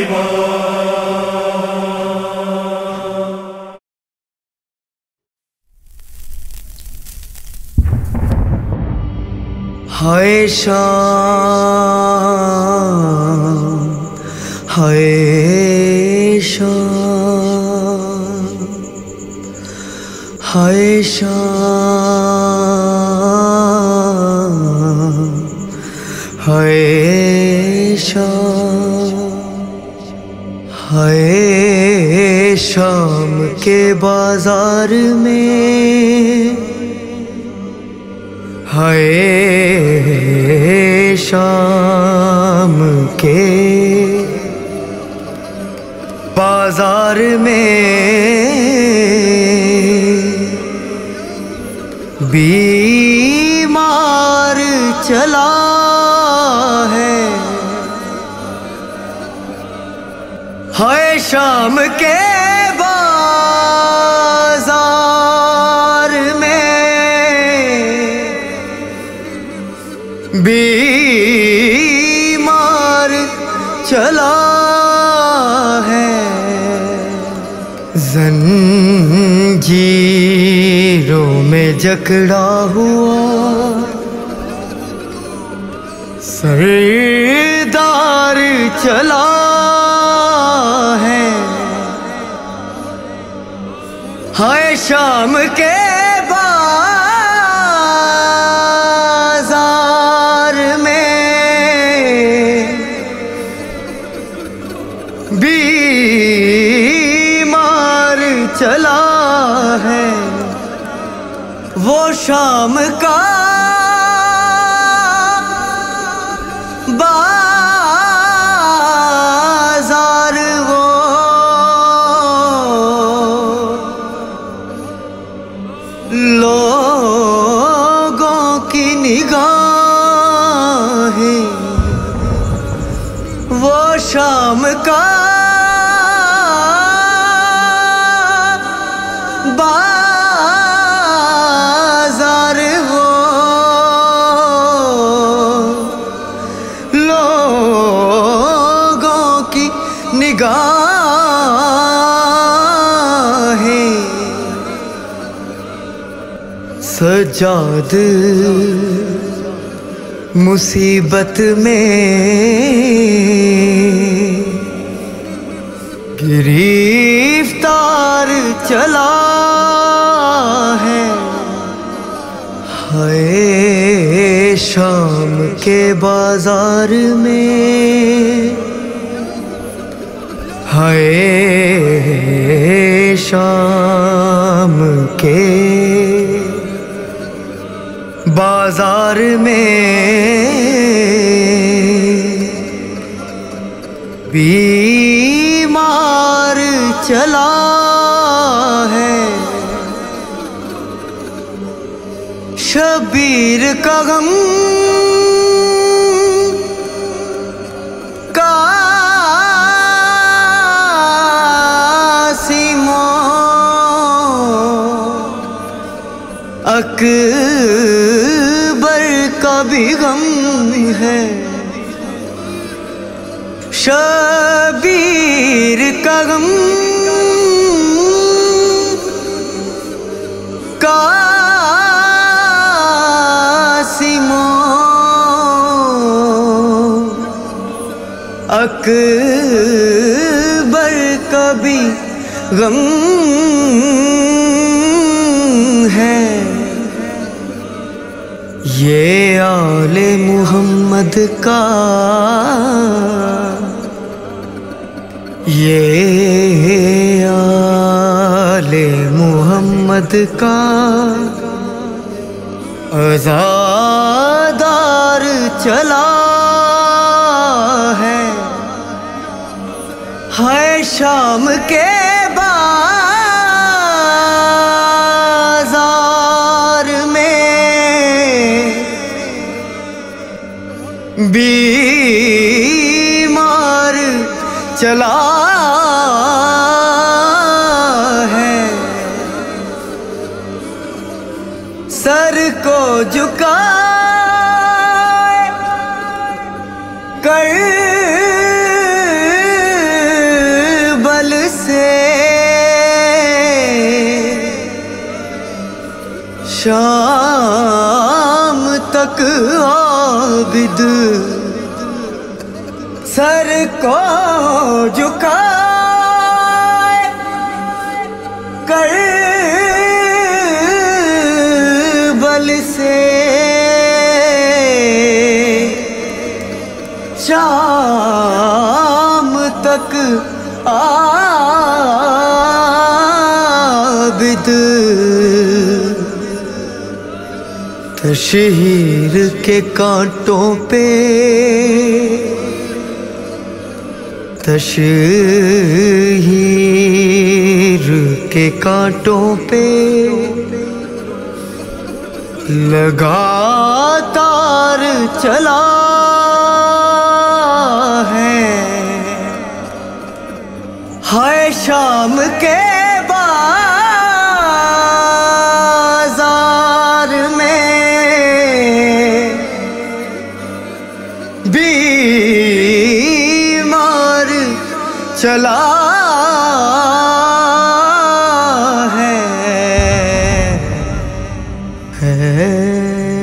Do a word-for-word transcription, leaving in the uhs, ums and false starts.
हाय शाम हाय शाम हाय शाम हाय शाम हाय शाम के बाजार में हाय शाम के बाजार में बीमार चला है। हाय शाम के बाजार में बीमार चला है। जंजीरों में जकड़ा हुआ सरदार चला है। हाय शाम के बाजार में बीमार चला है। वो शाम का बाजार वो लोगों की निगाहें वो शाम का बाजार वो लोगों की निगाहें। सजाद मुसीबत में गिरफ्तार चला है। हाय शाम के बाजार में हाय शाम के बाजार में बीमार चला है। शबीर का गम कासिमो अकबर का भी गम है। शबीर का गम कासिमो अकबर का भी गम है। ये आले मुहम्मद का ये आले मुहम्मद का अज़ादार चला है। हाय शाम के बाजार में बीमार चला है। सर को झुकाए कर शाम तक आबिद सर को झुकाए करबल से शाम तक आबिद तशहीर के कांटों पे तशहीर के कांटों पे लगातार चला है। हाय शाम के बाजार में बीमार चला है, है